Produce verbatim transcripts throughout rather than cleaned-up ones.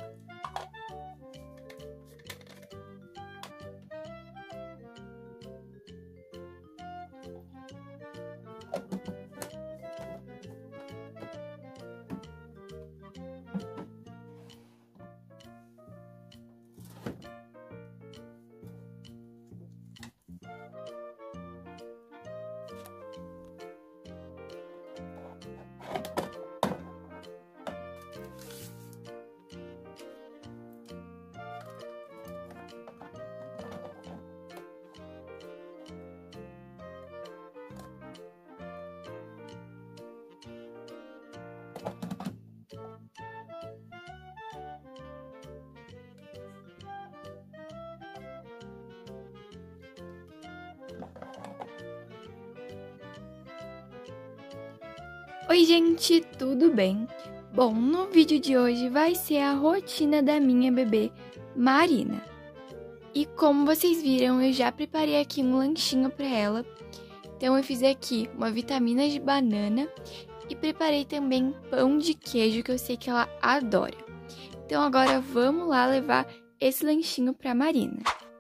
Oi gente, tudo bem? Bom, no vídeo de hoje vai ser a rotina da minha bebê Marina. E como vocês viram, eu já preparei aqui um lanchinho para ela. Então eu fiz aqui uma vitamina de banana e preparei também pão de queijo, que eu sei que ela adora. Então agora vamos lá levar esse lanchinho para Marina.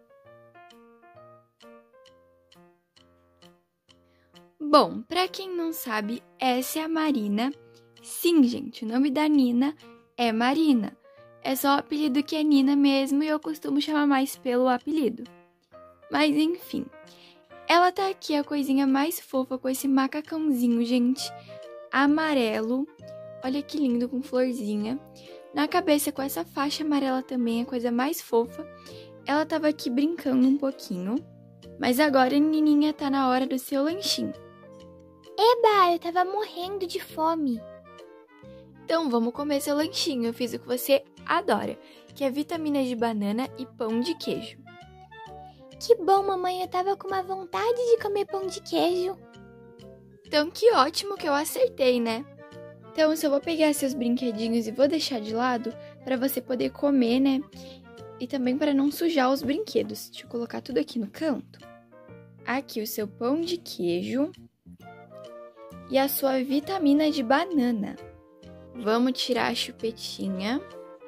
Bom, pra quem não sabe, essa é a Marina. Sim, gente, o nome da Nina é Marina. É só o apelido que é Nina mesmo e eu costumo chamar mais pelo apelido. Mas enfim, ela tá aqui a coisinha mais fofa com esse macacãozinho, gente, amarelo. Olha que lindo, com florzinha. Na cabeça com essa faixa amarela também, a coisa mais fofa. Ela tava aqui brincando um pouquinho. Mas agora, Nininha, tá na hora do seu lanchinho. Eba, eu tava morrendo de fome. Então, vamos comer seu lanchinho. Eu fiz o que você adora, que é vitamina de banana e pão de queijo. Que bom, mamãe, eu tava com uma vontade de comer pão de queijo. Então, que ótimo que eu acertei, né? Então, eu só vou pegar seus brinquedinhos e vou deixar de lado para você poder comer, né? E também para não sujar os brinquedos. Deixa eu colocar tudo aqui no canto. Aqui o seu pão de queijo e a sua vitamina de banana. Vamos tirar a chupetinha.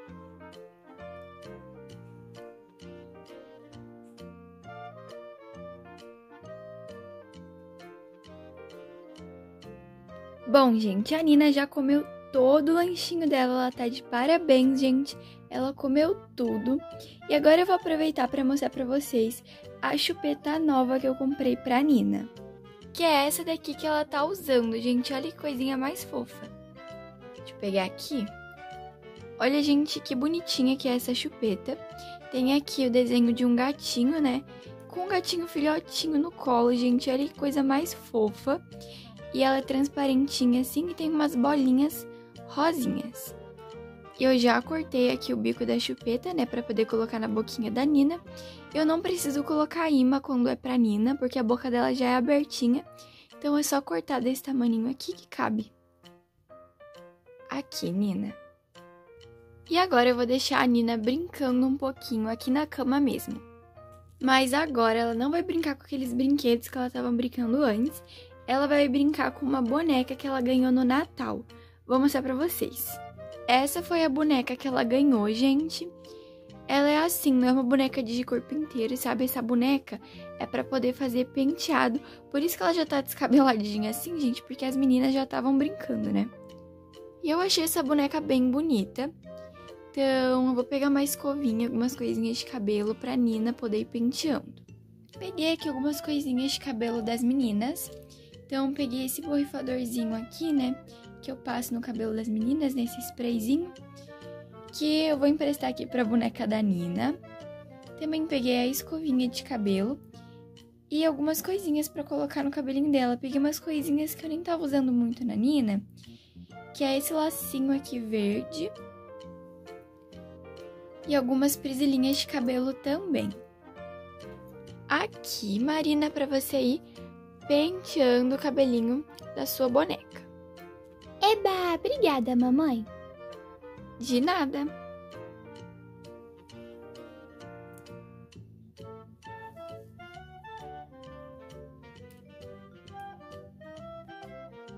Bom, gente, a Nina já comeu todo o lanchinho dela. Ela tá de parabéns, gente. Ela comeu tudo. E agora eu vou aproveitar para mostrar para vocês a chupeta nova que eu comprei pra Nina. Que é essa daqui que ela tá usando, gente. Olha que coisinha mais fofa. Deixa eu pegar aqui. Olha, gente, que bonitinha que é essa chupeta. Tem aqui o desenho de um gatinho, né? Com um gatinho filhotinho no colo, gente. Olha que coisa mais fofa. E ela é transparentinha assim e tem umas bolinhas rosinhas. Eu já cortei aqui o bico da chupeta, né, pra poder colocar na boquinha da Nina. Eu não preciso colocar imã quando é pra Nina, porque a boca dela já é abertinha. Então é só cortar desse tamaninho aqui que cabe. Aqui, Nina. E agora eu vou deixar a Nina brincando um pouquinho aqui na cama mesmo. Mas agora ela não vai brincar com aqueles brinquedos que ela estava brincando antes. Ela vai brincar com uma boneca que ela ganhou no Natal. Vou mostrar pra vocês. Essa foi a boneca que ela ganhou, gente. Ela é assim, não é uma boneca de corpo inteiro, sabe? Essa boneca é pra poder fazer penteado. Por isso que ela já tá descabeladinha assim, gente, porque as meninas já estavam brincando, né? E eu achei essa boneca bem bonita. Então, eu vou pegar uma escovinha, algumas coisinhas de cabelo pra Nina poder ir penteando. Peguei aqui algumas coisinhas de cabelo das meninas. Então, peguei esse borrifadorzinho aqui, né? Que eu passo no cabelo das meninas, nesse sprayzinho. Que eu vou emprestar aqui pra boneca da Nina. Também peguei a escovinha de cabelo. E algumas coisinhas pra colocar no cabelinho dela. Peguei umas coisinhas que eu nem tava usando muito na Nina. Que é esse lacinho aqui verde. E algumas presilhinhas de cabelo também. Aqui, Marina, pra você ir penteando o cabelinho da sua boneca. Eba, obrigada, mamãe. De nada.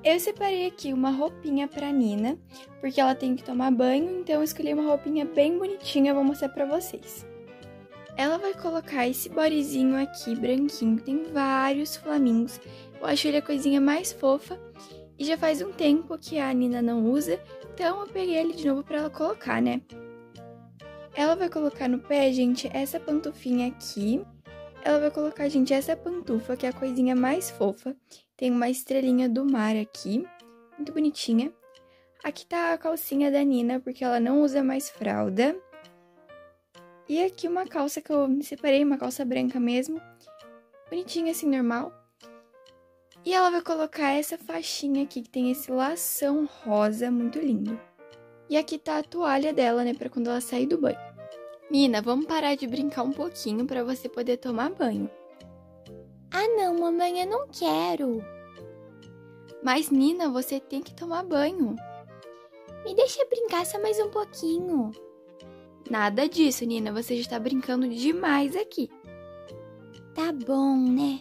Eu separei aqui uma roupinha pra Nina, porque ela tem que tomar banho, então eu escolhi uma roupinha bem bonitinha, eu vou mostrar pra vocês. Ela vai colocar esse bodyzinho aqui, branquinho, que tem vários flamingos. Eu acho ele a coisinha mais fofa, e já faz um tempo que a Nina não usa, então eu peguei ele de novo pra ela colocar, né? Ela vai colocar no pé, gente, essa pantufinha aqui. Ela vai colocar, gente, essa pantufa, que é a coisinha mais fofa. Tem uma estrelinha do mar aqui, muito bonitinha. Aqui tá a calcinha da Nina, porque ela não usa mais fralda. E aqui uma calça que eu separei, uma calça branca mesmo. Bonitinha assim, normal. E ela vai colocar essa faixinha aqui, que tem esse lação rosa, muito lindo. E aqui tá a toalha dela, né, pra quando ela sair do banho. Nina, vamos parar de brincar um pouquinho pra você poder tomar banho. Ah não, mamãe, eu não quero. Mas, Nina, você tem que tomar banho. Me deixa brincar só mais um pouquinho. Nada disso, Nina, você já está brincando demais aqui. Tá bom, né?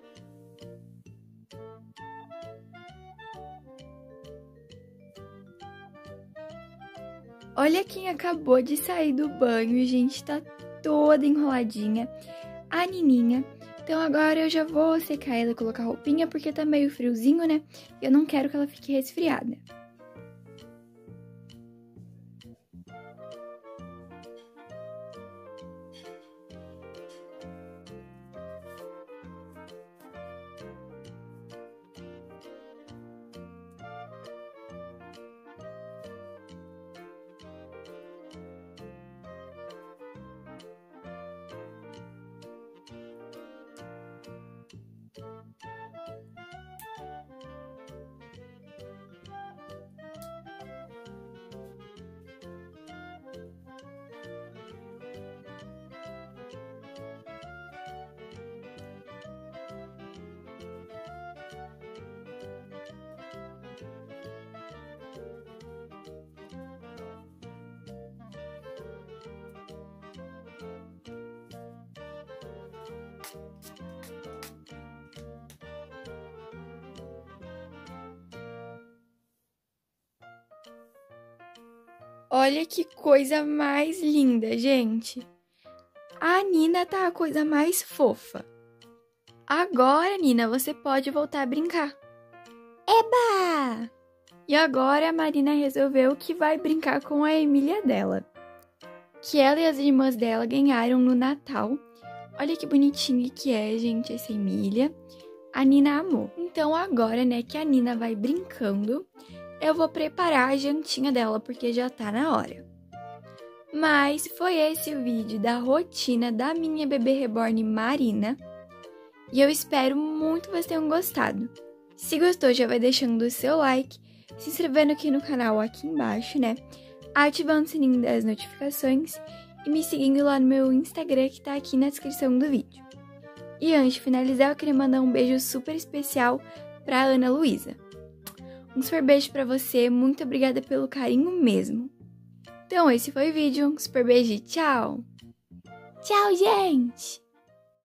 Olha quem acabou de sair do banho, gente, tá toda enroladinha. A Nininha. Então agora eu já vou secar ela e colocar roupinha, porque tá meio friozinho, né? Eu não quero que ela fique resfriada. Olha que coisa mais linda, gente. A Nina tá a coisa mais fofa. Agora, Nina, você pode voltar a brincar. Eba! E agora a Marina resolveu que vai brincar com a Emília dela. Que ela e as irmãs dela ganharam no Natal. Olha que bonitinha que é, gente, essa Emília. A Nina amou. Então agora, né, que a Nina vai brincando, eu vou preparar a jantinha dela, porque já tá na hora. Mas foi esse o vídeo da rotina da minha bebê reborn Marina. E eu espero muito que vocês tenham gostado. Se gostou, já vai deixando o seu like, se inscrevendo aqui no canal aqui embaixo, né? Ativando o sininho das notificações e me seguindo lá no meu Instagram, que tá aqui na descrição do vídeo. E antes de finalizar, eu queria mandar um beijo super especial pra Ana Luísa. Um super beijo pra você, muito obrigada pelo carinho mesmo. Então esse foi o vídeo, um super beijo e tchau! Tchau, gente!